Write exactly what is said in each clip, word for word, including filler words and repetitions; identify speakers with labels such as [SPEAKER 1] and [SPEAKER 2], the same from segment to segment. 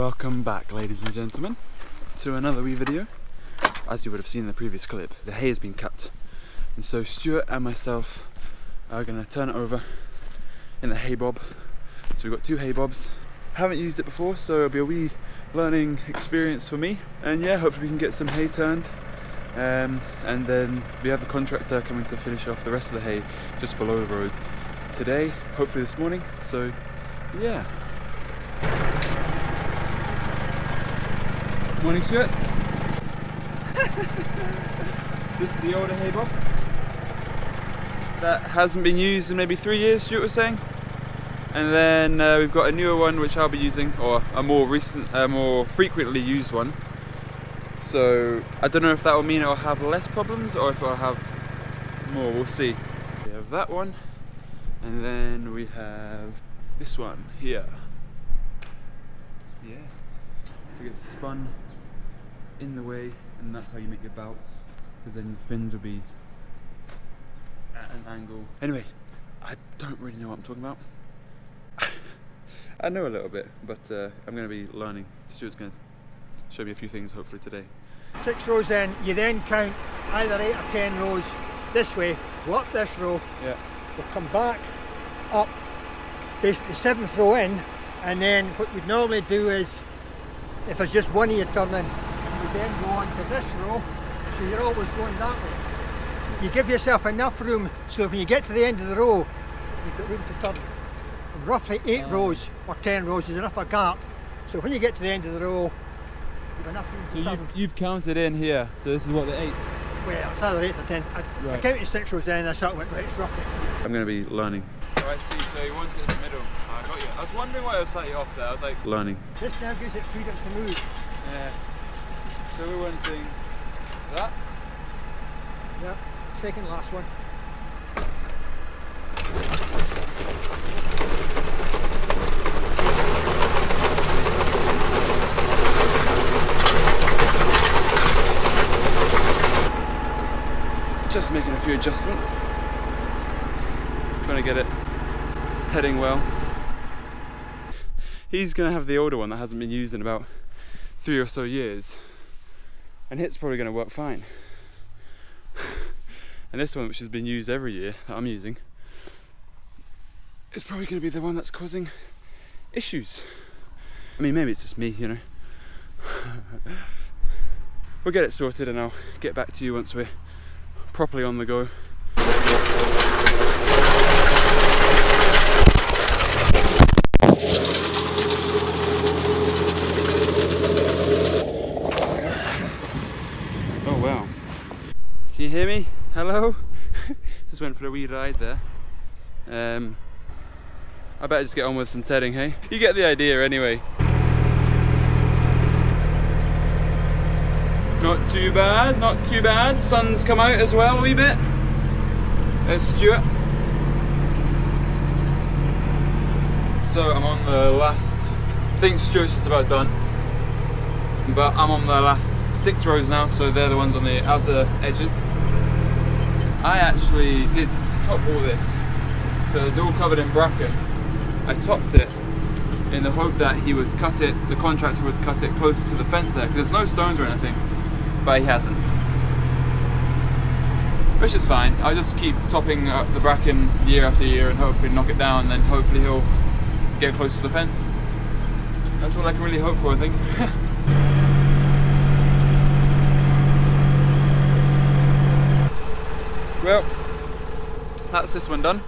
[SPEAKER 1] Welcome back, ladies and gentlemen, to another wee video. As you would have seen in the previous clip, the hay has been cut, and so Stuart and myself are going to turn it over in the hay bob. So we've got two hay bobs. Haven't used it before, so it'll be a wee learning experience for me. And yeah, hopefully we can get some hay turned. Um, and then we have the contractor coming to finish off the rest of the hay just below the road today, hopefully this morning. So yeah. Morning, Stuart. This is the older hay bob that hasn't been used in maybe three years, Stuart was saying. And then uh, we've got a newer one which I'll be using, or a more recent, a more frequently used one. So I don't know if that will mean it will have less problems or if it will have more, we'll see. We have that one, and then we have this one here. Yeah, so it gets spun in the way, and that's how you make your belts, because then your fins will be at an angle. Anyway, I don't really know what I'm talking about. I know a little bit, but uh, I'm going to be learning. Stuart's going to show me a few things hopefully today.
[SPEAKER 2] Six rows then, you then count either eight or ten rows this way, go up this row,
[SPEAKER 1] yeah.
[SPEAKER 2] We'll come back up, basically the seventh row in, and then what we'd normally do is, if it's just one of you turning, you then go on to this row, so you're always going that way. You give yourself enough room so that when you get to the end of the row, you've got room to turn. And roughly eight oh. rows or ten rows is enough a gap, so when you get to the end of the row, you've enough room
[SPEAKER 1] so
[SPEAKER 2] to turn.
[SPEAKER 1] So you've, you've counted in here, so this is what, the eighth?
[SPEAKER 2] Well, it's either eight or ten. I, right. I counted six rows then and I sort of went, right, it's roughly.
[SPEAKER 1] I'm going to be learning. Oh, I see, so you want it in the middle. Oh, I got you. I was wondering why I was slightly off there. I was like, learning.
[SPEAKER 2] This now gives it freedom to move.
[SPEAKER 1] Yeah. So we're wanting that?
[SPEAKER 2] Yeah, second last one.
[SPEAKER 1] Just making a few adjustments. Trying to get it tedding well. He's going to have the older one that hasn't been used in about three or so years, and it's probably going to work fine. And this one, which has been used every year, that I'm using, is probably going to be the one that's causing issues. I mean, maybe it's just me, you know. We'll get it sorted and I'll get back to you once we're properly on the go. Oh wow. Can you hear me? Hello? Just went for a wee ride there. Um, I better just get on with some tedding, hey? You get the idea anyway. Not too bad, not too bad. Sun's come out as well a wee bit. There's Stuart. So I'm on the last, I think Stuart's just about done. But I'm on the last six rows now, so they're the ones on the outer edges. I actually did top all this, so it's all covered in bracken. I topped it in the hope that he would cut it, the contractor would cut it closer to the fence there, because there's no stones or anything, but he hasn't. Which is fine. I'll just keep topping uh, the bracken year after year and hopefully knock it down, and then hopefully he'll get close to the fence. That's all I can really hope for, I think. Well, that's this one done.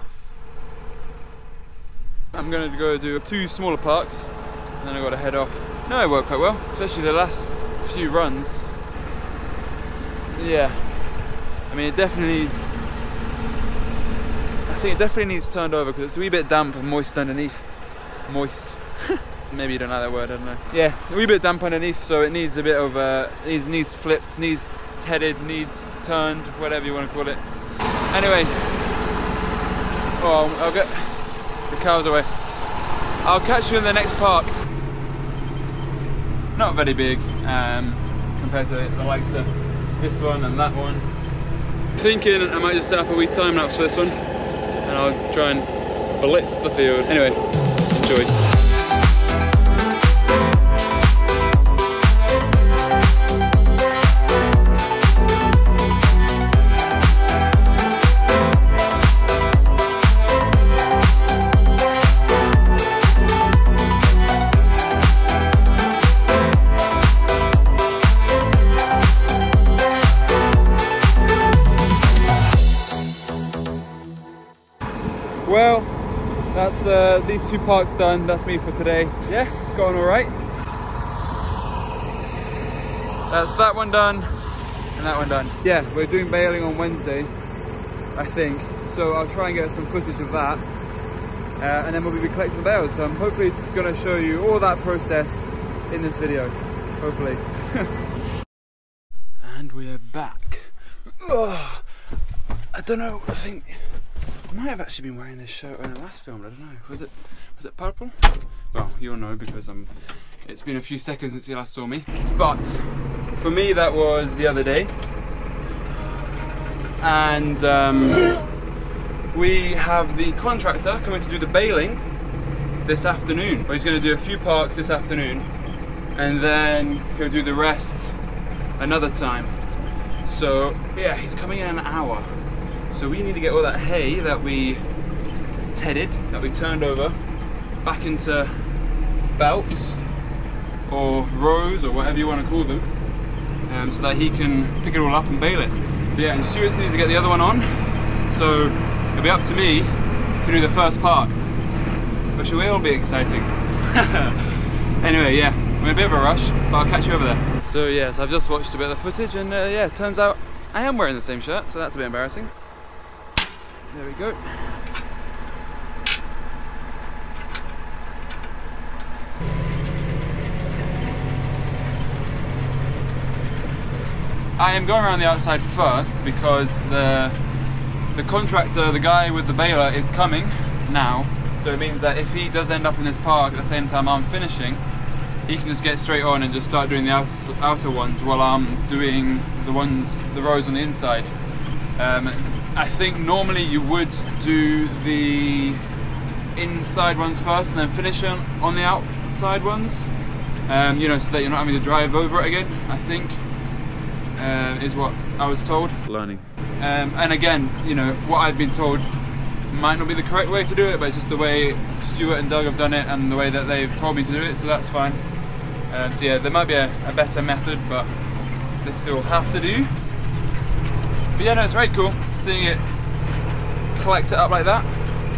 [SPEAKER 1] I'm going to go do two smaller parks, and then I've got to head off. No, it worked quite well, especially the last few runs. Yeah, I mean, it definitely needs, I think it definitely needs turned over because it's a wee bit damp and moist underneath. Moist. Maybe you don't like that word, I don't know. Yeah, a wee bit damp underneath, so it needs a bit of, uh, needs, needs flipped, needs tedded, needs turned, whatever you want to call it. Anyway, oh, I'll get the cows away. I'll catch you in the next park. Not very big um, compared to the likes of this one and that one. Thinking I might just set up a wee time lapse for this one, and I'll try and blitz the field. Anyway, enjoy. the these two parks done. That's me for today. Yeah, going all right. That's that one done and that one done. Yeah, we're doing baling on Wednesday, I think. So I'll try and get some footage of that, uh, and then we'll be collecting the bales. So um, hopefully it's going to show you all that process in this video. Hopefully. And we're back. Ugh. I don't know. I think I might have actually been wearing this shirt when I last filmed. I don't know. Was it was it purple? Well, you'll know because um, it's been a few seconds since you last saw me. But for me, that was the other day, and um, we have the contractor coming to do the baling this afternoon. Well, he's going to do a few parks this afternoon, and then he'll do the rest another time. So yeah, he's coming in an hour. So we need to get all that hay that we tedded, that we turned over, back into belts or rows or whatever you want to call them, um, so that he can pick it all up and bale it. But yeah, and Stuart needs to get the other one on, so it'll be up to me to do the first park, which will be exciting. Anyway, yeah, I'm in a bit of a rush, but I'll catch you over there. So yes, I've just watched a bit of the footage, and uh, yeah, it turns out I am wearing the same shirt, so that's a bit embarrassing. There we go. I am going around the outside first because the the contractor, the guy with the baler, is coming now. So it means that if he does end up in this park at the same time I'm finishing, he can just get straight on and just start doing the outer, outer ones while I'm doing the ones, the rows on the inside. Um, I think normally you would do the inside ones first and then finish on, on the outside ones, um, you know, so that you're not having to drive over it again, I think, uh, is what I was told.
[SPEAKER 3] Learning.
[SPEAKER 1] Um, and again, you know, what I've been told might not be the correct way to do it, but it's just the way Stuart and Doug have done it and the way that they've told me to do it, so that's fine. Um, so yeah, there might be a, a better method, but this will have to do. But yeah, no, it's very cool seeing it collect it up like that.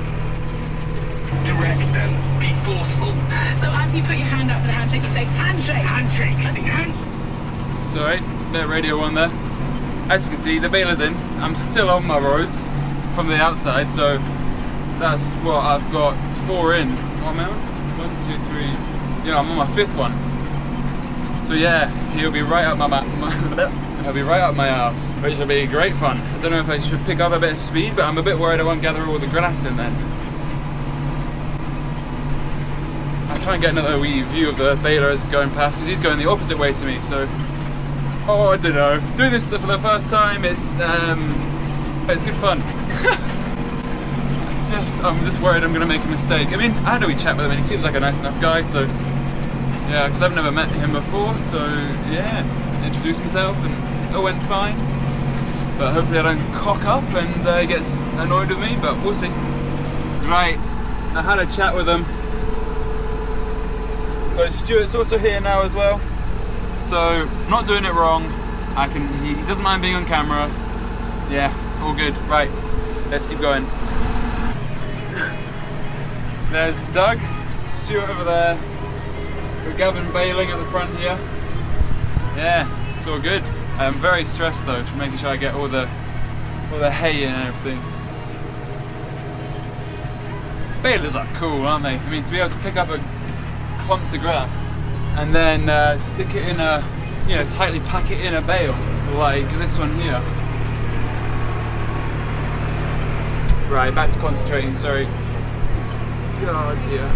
[SPEAKER 4] Direct them, be forceful. So as you put your hand up for the handshake, you say handshake, handshake, hand.
[SPEAKER 1] Sorry, bit of radio on there. As you can see, the baler's in. I'm still on my rows from the outside, so that's what I've got four in. What am I on? One, two, three. You know, I'm on my fifth one. So yeah, he'll be right up my, my, my he'll be right up my ass, which will be great fun. I don't know if I should pick up a bit of speed, but I'm a bit worried I won't gather all the grass in then. I'll try and get another wee view of the baler as it's going past, because he's going the opposite way to me. So, oh, I don't know. Doing this for the first time, it's um, it's good fun. just, I'm just worried I'm going to make a mistake. I mean, I had a wee chat with him, and he seems like a nice enough guy. So, yeah, because I've never met him before. So, yeah, introduced myself, and it went fine. But hopefully I don't cock up and uh, he gets annoyed with me, but we'll see. Right, I had a chat with him. But Stuart's also here now as well. So, not doing it wrong. I can. He doesn't mind being on camera. Yeah, all good. Right, let's keep going. There's Doug, Stuart over there. We're Gavin baling at the front here. Yeah, it's all good. I'm very stressed though, for making sure I get all the all the hay in and everything. Balers are cool, aren't they? I mean, to be able to pick up a clumps of grass and then uh, stick it in a, you know, tightly pack it in a bale like this one here. Right, back to concentrating. Sorry. Oh dear.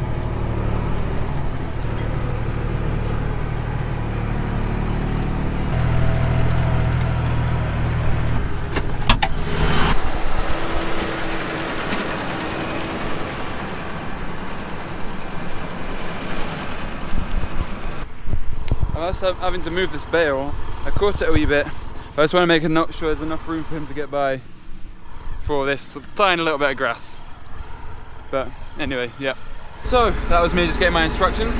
[SPEAKER 1] I'm also having to move this bale. I caught it a wee bit, but I just want to make a note sure there's enough room for him to get by for this tiny little bit of grass. But anyway, yeah. So that was me just getting my instructions.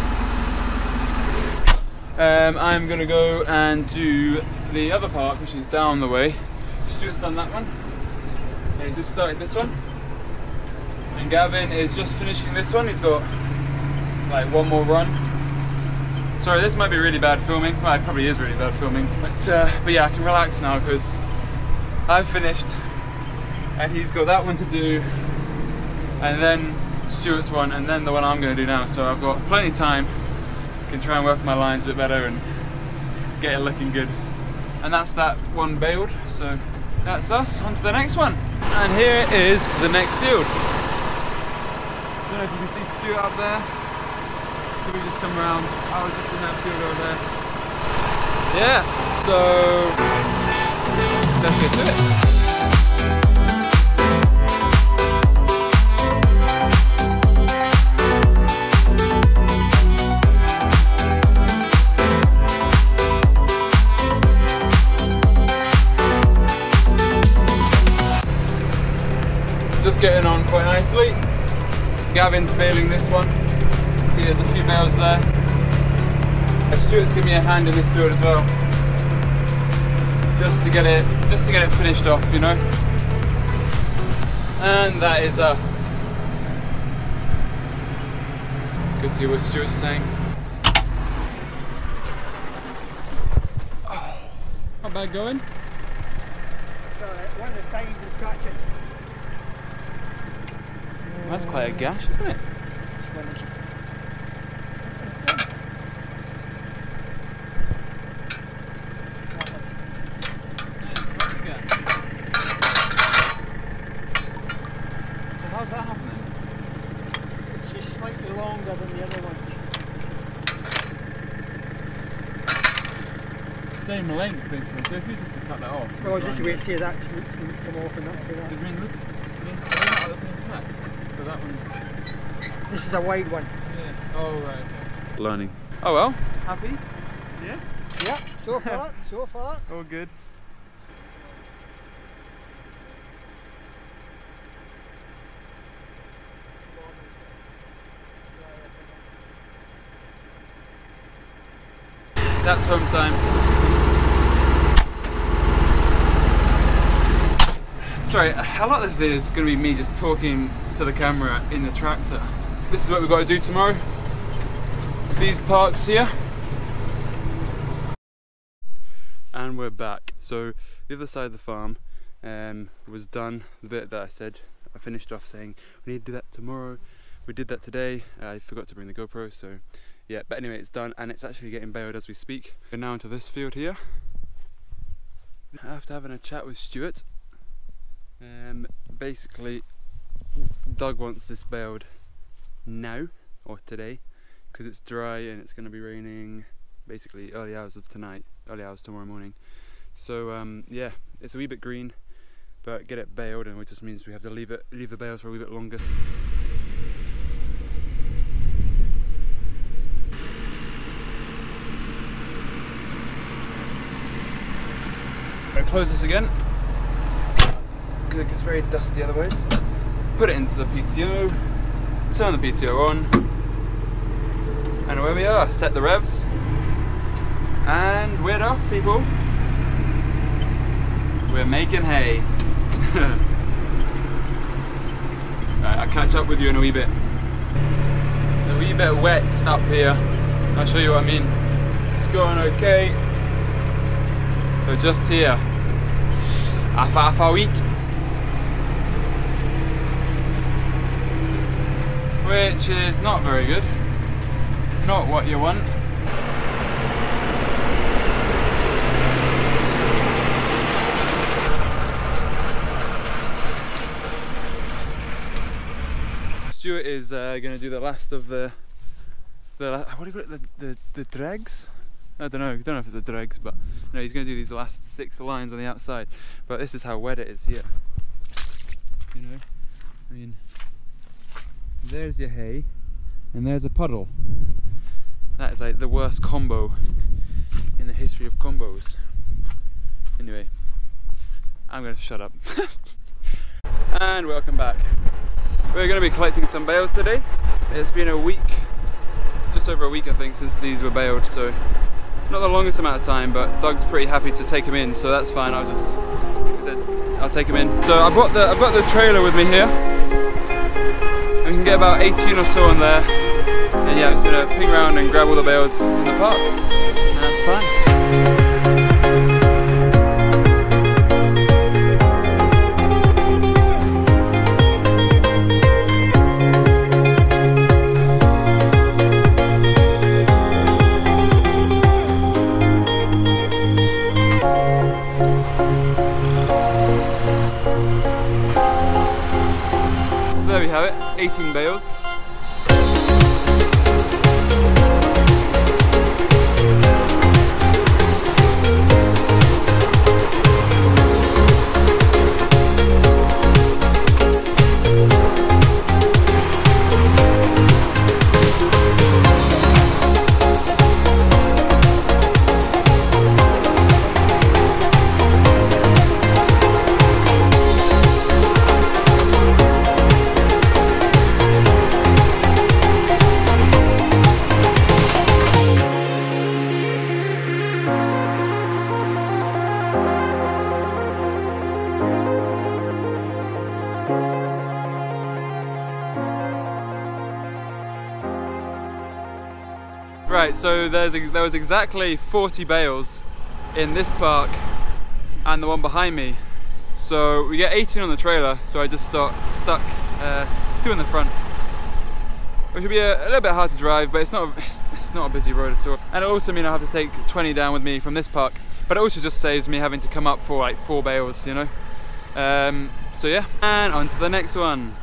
[SPEAKER 1] Um, I'm gonna go and do the other part, which is down the way. Stuart's done that one, and he's just started this one. And Gavin is just finishing this one. He's got like one more run. Sorry, this might be really bad filming. Well, it probably is really bad filming. But uh, but yeah, I can relax now because I've finished, and he's got that one to do, and then Stuart's one, and then the one I'm going to do now. So I've got plenty of time. I can try and work my lines a bit better and get it looking good. And that's that one baled. So that's us. On to the next one. And here is the next field. I don't know if you can see Stuart up there. Could we just come around? I was just in that field over there. Yeah, so let's get to it. Just getting on quite nicely. Gavin's baling this one. See, there's a few bales there. Stuart's giving me a hand in this field as well, just to get it, just to get it finished off, you know. And that is us. Go see what Stuart's saying. Oh, not bad going.
[SPEAKER 2] So, one of the things is catching.
[SPEAKER 1] That's quite a gash, isn't it? So how's that happening?
[SPEAKER 2] It's just slightly longer than the other ones.
[SPEAKER 1] Same length basically, so if you just to cut that off.
[SPEAKER 2] Well, just to wait to see that sneak, sneak come off and that will be that.
[SPEAKER 1] I mean, look, they're not at the same pack, but that one's...
[SPEAKER 2] This is a wide one.
[SPEAKER 1] Yeah. Oh, right, okay. Learning. Oh well, happy? Yeah?
[SPEAKER 2] Yeah, so far, so far.
[SPEAKER 1] All good. That's home time. Sorry, a lot of this video is going to be me just talking to the camera in the tractor. This is what we've got to do tomorrow. These parks here. And we're back. So the other side of the farm um, was done. The bit that I said, I finished off saying we need to do that tomorrow. We did that today. I forgot to bring the GoPro, so yeah, but anyway, it's done and it's actually getting baled as we speak. We're now into this field here. After having a chat with Stuart, um, basically Doug wants this baled now or today because it's dry and it's going to be raining basically early hours of tonight, early hours tomorrow morning. So um, yeah, it's a wee bit green, but get it baled, and it just means we have to leave it, leave the bales for a wee bit longer. I'm gonna close this again because it gets very dusty otherwise. Put it into the P T O, turn the P T O on, and away we are. Set the revs, and we're off, people. We're making hay. Right, I'll catch up with you in a wee bit. It's a wee bit wet up here. I'll show you what I mean. It's going okay. So just here, half half a wheat, which is not very good. Not what you want. Stuart is uh, going to do the last of the the what do you call it? The the, the dregs. I don't know. I don't know if it's the dregs, but no, he's going to do these last six lines on the outside. But this is how wet it is here. You know, I mean, there's your hay, and there's a puddle. That is like the worst combo in the history of combos. Anyway, I'm going to shut up. And welcome back. We're going to be collecting some bales today. It's been a week, just over a week I think, since these were baled, so not the longest amount of time, but Doug's pretty happy to take them in, so that's fine. I'll just, like I said, I'll take them in. So I've got the I've got the trailer with me here. And we can get about eighteen or so on there. And yeah, I'm just gonna ping around and grab all the bales in the park. And that's the plan. There we have it, eighteen bales. Right, so there's a, there was exactly forty bales in this park and the one behind me. So we get eighteen on the trailer, so I just stuck, stuck uh, two in the front. Which would be a, a little bit hard to drive, but it's not, it's, it's not a busy road at all. And it also means I have to take twenty down with me from this park, but it also just saves me having to come up for like four bales, you know? Um, so yeah, and on to the next one.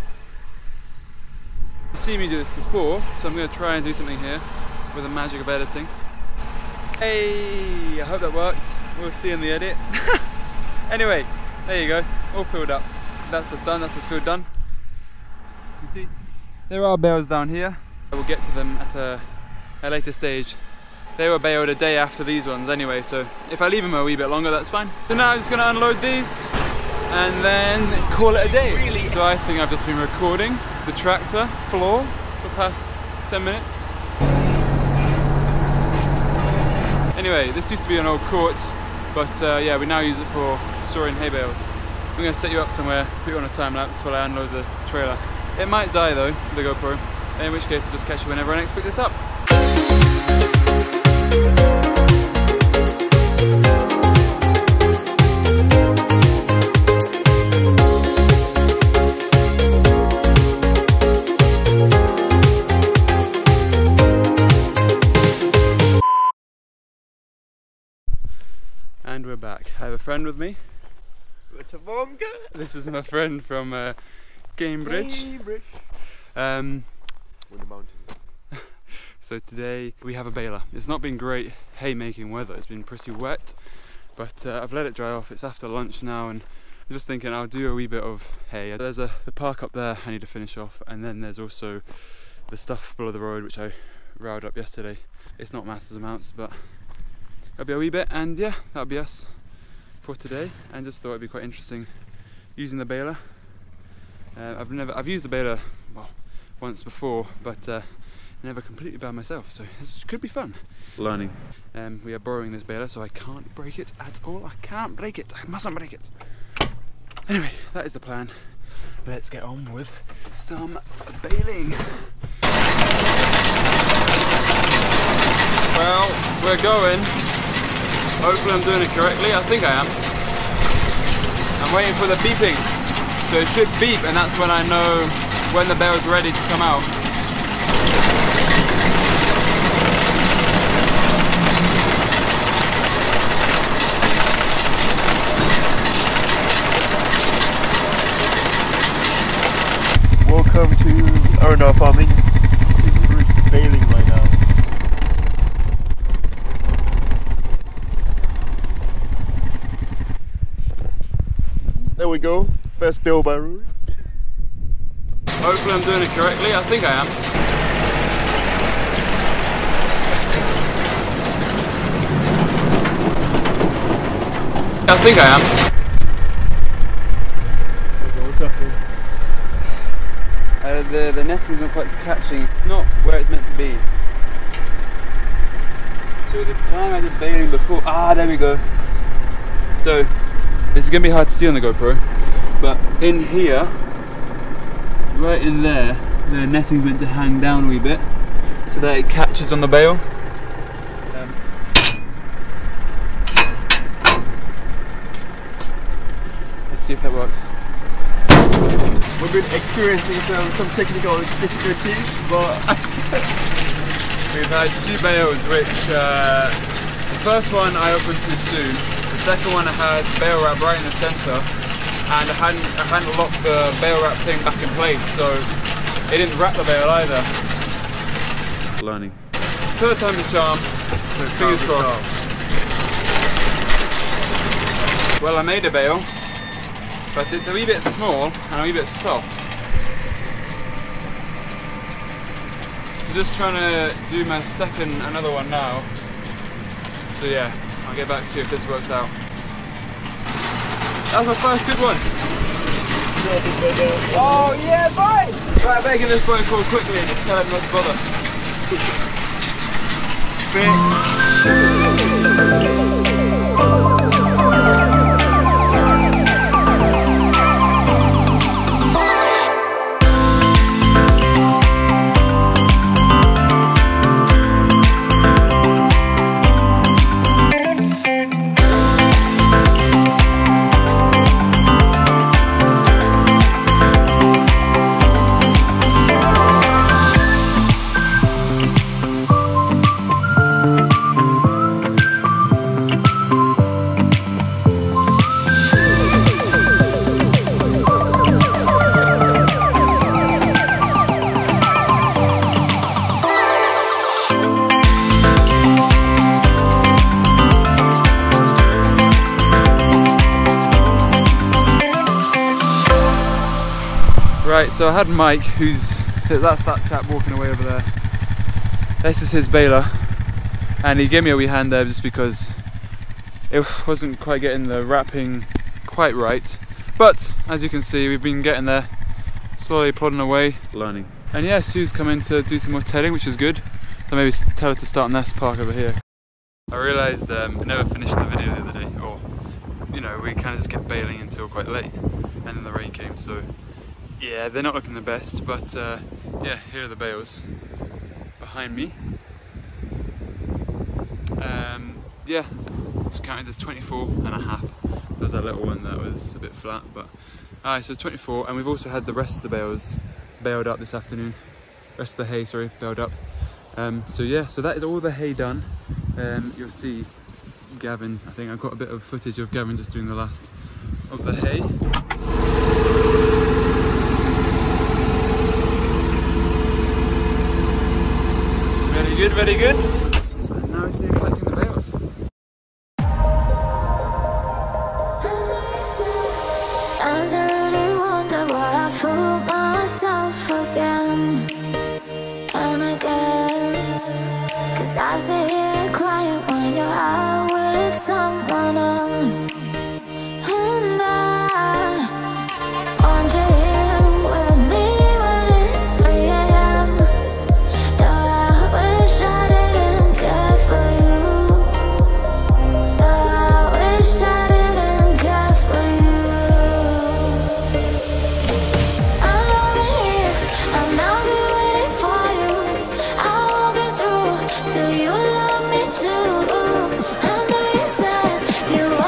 [SPEAKER 1] You've seen me do this before, so I'm going to try and do something here with the magic of editing. Hey, I hope that worked. We'll see in the edit. Anyway, there you go, all filled up. That's us done, that's us filled done. You see, there are bales down here. We'll get to them at a, a later stage. They were baled a day after these ones anyway, so if I leave them a wee bit longer, that's fine. So now I'm just gonna unload these and then call it a day. Really? So I think I've just been recording the tractor floor for the past ten minutes. Anyway, this used to be an old court, but uh, yeah, we now use it for storing hay bales. I'm going to set you up somewhere, put you on a time lapse while I unload the trailer. It might die though, the GoPro, in which case I'll just catch you whenever I next pick this up. And we're back. I have a friend with me.
[SPEAKER 3] Tavonga.
[SPEAKER 1] This is my friend from uh, Cambridge.
[SPEAKER 3] Cambridge.
[SPEAKER 1] Um,
[SPEAKER 3] in the mountains.
[SPEAKER 1] so today we have a baler. It's not been great haymaking weather. It's been pretty wet, but uh, I've let it dry off. It's after lunch now, and I'm just thinking I'll do a wee bit of hay. There's a the park up there I need to finish off, and then there's also the stuff below the road which I riled up yesterday. It's not massive amounts, but it'll be a wee bit, and yeah, that'll be us for today. And just thought it'd be quite interesting using the baler. Uh, I've never, I've used the baler well once before, but uh, never completely by myself. So this could be fun. Learning. Um, we are borrowing this baler, so I can't break it at all. I can't break it. I mustn't break it. Anyway, that is the plan. Let's get on with some baling. Well, we're going. Hopefully I'm doing it correctly. I think I am. I'm waiting for the beeping. So it should beep, and that's when I know when the bale's ready to come out.
[SPEAKER 3] Welcome to Arundel Farming. It's baling right now. There we go, first bale by Rory.
[SPEAKER 1] Hopefully I'm doing it correctly. I think I am. I think I am.
[SPEAKER 3] So what's happening?
[SPEAKER 1] Uh, the, the netting's not quite catching. It's not where it's meant to be. So the time I did baling before, ah, there we go. So this is going to be hard to see on the GoPro, but in here, right in there, the netting's meant to hang down a wee bit so that it catches on the bale. Um, let's see if that works.
[SPEAKER 3] We've been experiencing some, some technical difficulties, but
[SPEAKER 1] we've had two bales which, uh, the first one I opened too soon, the second one I had bale wrap right in the centre, and I hadn't, I hadn't locked the bale wrap thing back in place, so it didn't wrap the bale either. Learning. Third time the charm, so fingers crossed. Well, I made a bale, but it's a wee bit small and a wee bit soft. I'm just trying to do my second, another one now. So yeah, I'll get back to you if this works out. That was my first good one. Oh yeah, bye! Right, I better give this boy a call quickly and just tell him not to bother. Right, so I had Mike, who's, that's that chap walking away over there. This is his baler, and he gave me a wee hand there just because it wasn't quite getting the wrapping quite right. But as you can see, we've been getting there, slowly plodding away, learning. And yeah, Sue's come in to do some more tailing, which is good. So maybe tell her to start on this park over here. I realised um, I never finished the video the other day, or you know, we kind of just kept bailing until quite late, and then the rain came. So yeah, they're not looking the best, but uh, yeah, here are the bales behind me. Um, yeah, it's counted as twenty-four and a half. There's that little one that was a bit flat, but alright, so twenty-four, and we've also had the rest of the bales baled up this afternoon. Rest of the hay, sorry, baled up. Um, so yeah, so that is all the hay done. Um, you'll see Gavin, I think I've got a bit of footage of Gavin just doing the last of the hay. Very good, very good. So now it's near collecting the bales.
[SPEAKER 5] I really wonder why I fool myself again and again. Cause I sit here crying when you're out with someone else. And I want you here with me when it's three A M Though I wish I didn't care for you. Though I wish I didn't care for you. I'm over here, I'll now be waiting for you. I won't get through till you love me too. I know you said you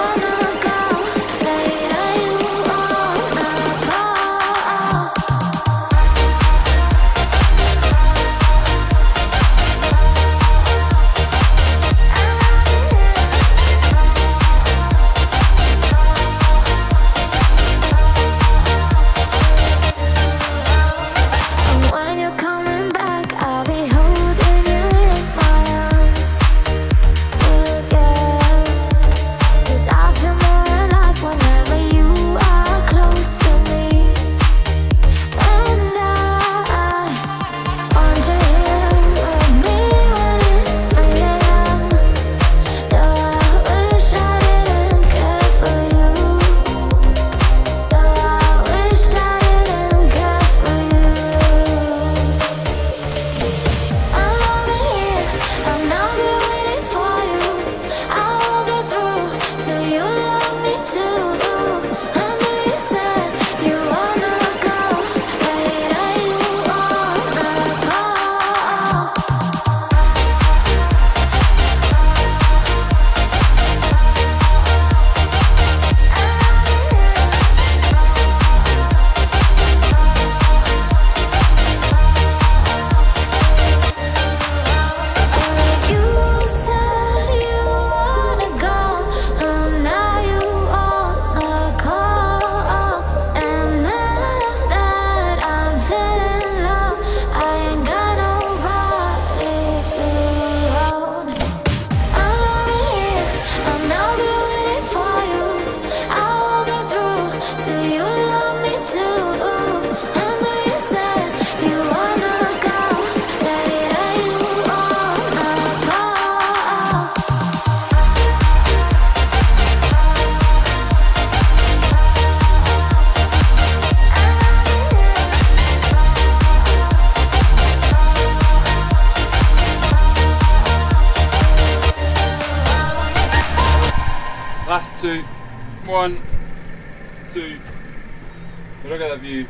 [SPEAKER 1] One, two. Look at that view.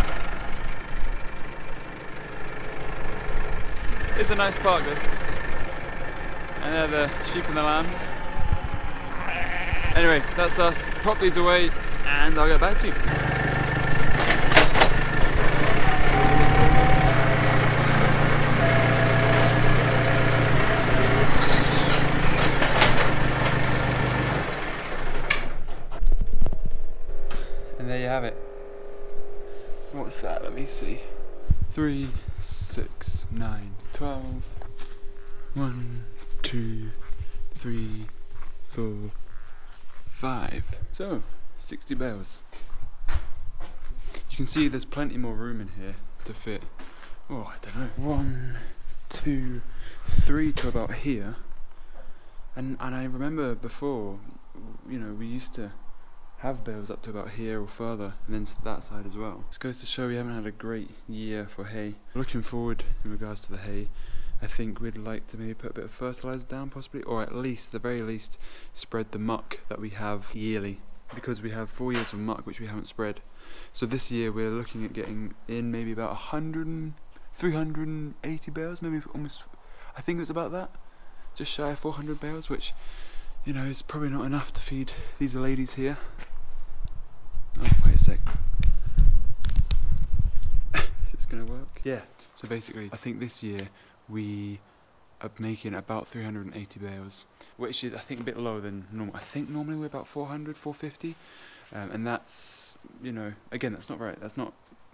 [SPEAKER 1] It's a nice park, this. And there are the sheep and the lambs. Anyway, that's us. Prop these away and I'll get back to you. And there you have it. What's that? Let me see. Three, six, nine, twelve. One, two, three, four, five. So, sixty bales. You can see there's plenty more room in here to fit. Oh, I don't know. One, two, three to about here. And and I remember before, you know, we used to have bales up to about here or further, and then that side as well. This goes to show we haven't had a great year for hay. Looking forward in regards to the hay, I think we'd like to maybe put a bit of fertiliser down possibly, or at least, the very least, spread the muck that we have yearly, because we have four years of muck which we haven't spread. So this year we're looking at getting in maybe about one hundred, three hundred eighty bales, maybe almost, I think it was about that, just shy of four hundred bales, which, you know, is probably not enough to feed these ladies here. Oh, wait a sec. Is this gonna work? Yeah. So basically, I think this year we are making about three hundred eighty bales, which is, I think, a bit lower than normal. I think normally we're about four hundred, four fifty, um, and that's, you know, again, that's not right. That's not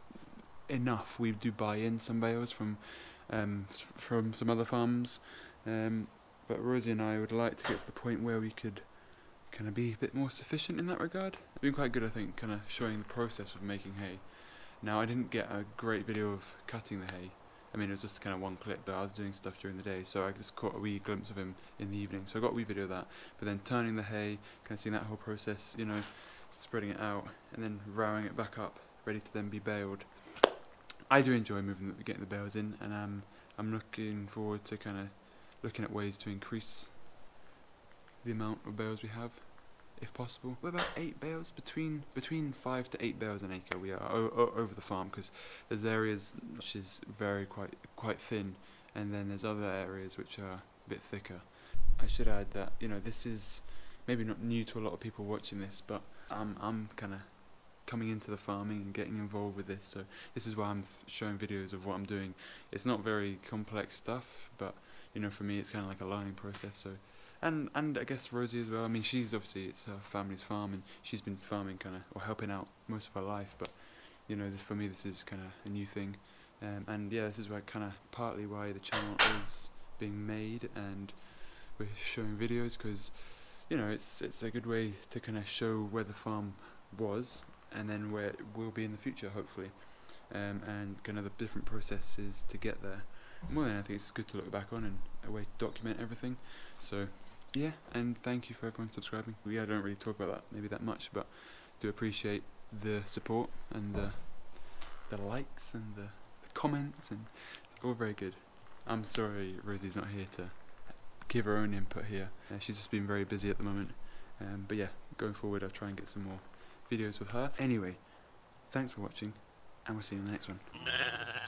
[SPEAKER 1] enough. We do buy in some bales from um, from some other farms, um, but Rosie and I would like to get to the point where we could kind of be a bit more sufficient in that regard. It's been quite good, I think, kind of showing the process of making hay. Now, I didn't get a great video of cutting the hay. I mean, it was just kind of one clip, but I was doing stuff during the day, so I just caught a wee glimpse of him in the evening. So I got a wee video of that. But then turning the hay, kind of seeing that whole process, you know, spreading it out, and then rowing it back up, ready to then be baled. I do enjoy moving, getting the bales in, and um, I'm looking forward to kind of looking at ways to increase the amount of bales we have, if possible. We're about eight bales, between between five to eight bales an acre we are o o over the farm, because there's areas which is very quite quite thin, and then there's other areas which are a bit thicker. I should add that, you know, this is maybe not new to a lot of people watching this, but I'm I'm kind of coming into the farming and getting involved with this, so this is why I'm showing videos of what I'm doing. It's not very complex stuff, but you know, for me it's kind of like a learning process. So. And and I guess Rosie as well. I mean, she's obviously, it's her family's farm, and she's been farming kind of, or helping out most of her life. But you know, this, for me, this is kind of a new thing. Um, and yeah, this is why kind of partly why the channel is being made, and we're showing videos, because you know, it's it's a good way to kind of show where the farm was, and then where it will be in the future, hopefully, um, and kind of the different processes to get there. More than anything, it's good to look back on and a way to document everything. So. Yeah, and thank you for everyone subscribing. Yeah, I don't really talk about that maybe that much, but do appreciate the support and the the likes and the, the comments, and it's all very good. I'm sorry Rosie's not here to give her own input here. Uh, she's just been very busy at the moment. Um, but yeah, going forward I'll try and get some more videos with her. Anyway, thanks for watching, and we'll see you in the next one.